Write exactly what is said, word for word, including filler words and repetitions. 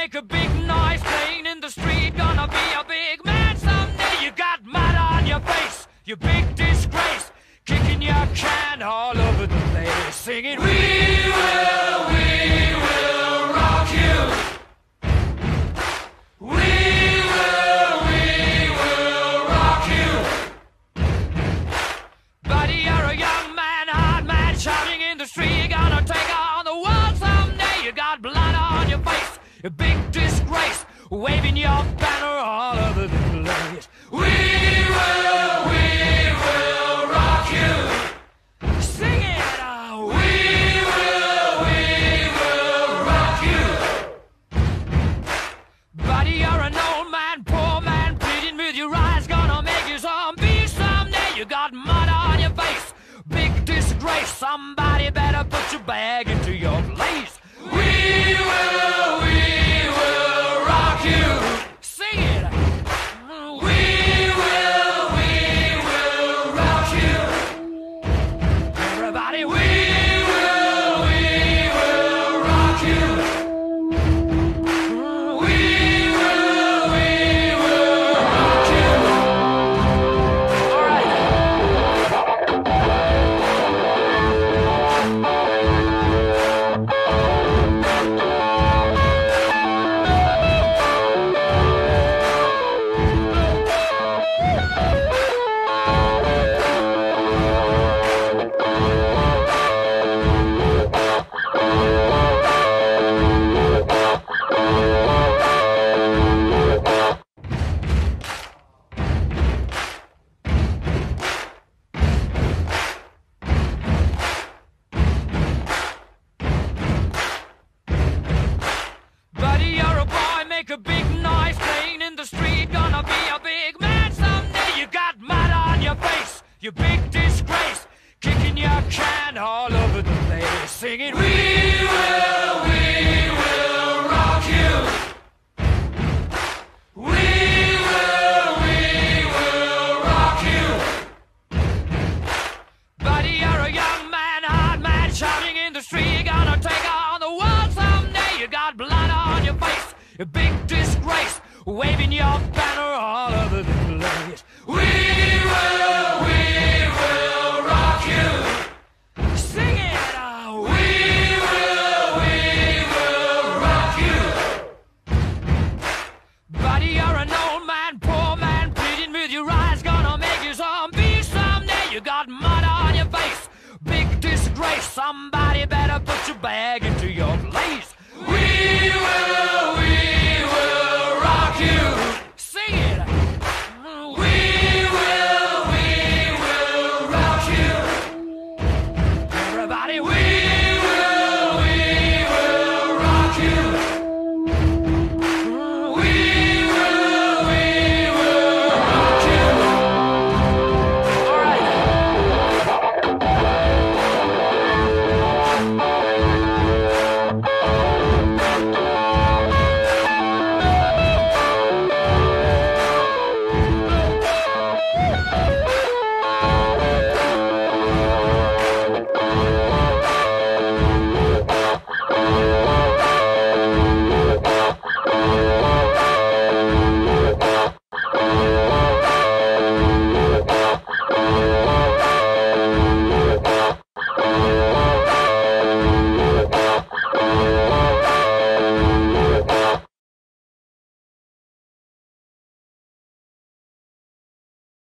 make a big noise playing in the street. Gonna be a big man someday. You got mud on your face, you big disgrace. Kicking your can all over the place, singing, we will, we will rock you. We will, we will rock you. Buddy, you're a young man, hard man, shouting in the street. You're gonna take on the world someday. You got blood on your face, a big disgrace, waving your banner all over the place. We will, we will rock you. Sing it, oh, we will, we will rock you. Buddy, you're an old man, poor man, pleading with your eyes, gonna make you zombie someday. You got mud on your face, big disgrace. Somebody better put your bag into your place. We will, we will rock you. Sing it. We will, we will rock you. Everybody, we will, we will rock you. We will, we will rock you. All right. Buddy, you're a boy, make a big noise playing in the street. Gonna be a big man someday. You got mud on your face, you big disgrace. Kicking your can all over the place, singing, we will, we will rock you. We will, we will rock you. Buddy, you're a young man, hard man, shouting in the street. You're gonna take on the world someday. You got blood on your face, a big disgrace, waving your banner all over the place. We will, we will rock you. Sing it, oh, we will, we will rock you. Buddy, you're an old man, poor man, pleading with your eyes, gonna make you zombie someday. You got mud on your face, big disgrace. Somebody better put your bag into your